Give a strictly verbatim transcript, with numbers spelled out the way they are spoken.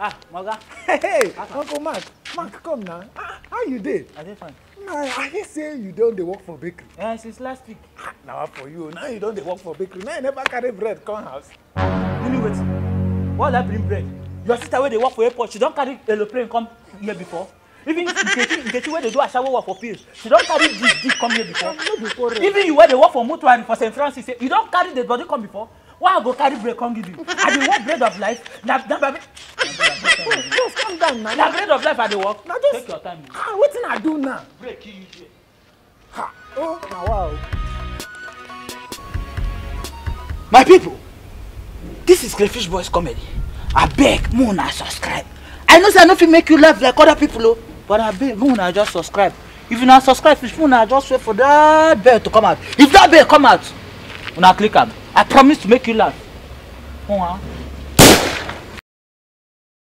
Ah, Moga. Hey, Uncle Mark. Mark, come now. Ah, how you did? I did fine. Nah, I hear say you don't dey work for bakery. Yeah, since last week. Ah, now for you. Now you don't dey work for bakery. Now you never carry bread come house. Really wait. Why I bring bread? Your sister where they work for airport, she don't carry aeroplane come here before. Even Nkechi where they do a shower work for pills, she don't carry this this come here before. Even you where they work for mortuary for Saint Francis, you don't carry the body come before. Why I go carry bread come give you? I dey work bread of life. Now, now, Just calm down now. now bread of life I dey work. Now just take your time. Ah, what thing I do now? Bread kill you here. Ha. Oh, now wow. My people, this is Crayfish Boys comedy. I beg, Mona subscribe. I know say I no fit make you laugh like other people, oh, but I beg, Mona just subscribe. If you not subscribe, Fish Mona just wait for that bell to come out. If that bell come out, Mona click am. I promise to make you laugh. Mona.